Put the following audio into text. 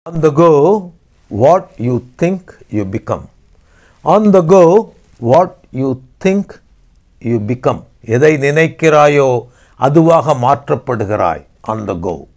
On the go, what you think you become. On the go, what you think you become. எதை நினைக்கிறாயோ அதுவாக மாற்றப்படுகிறாய். On the go.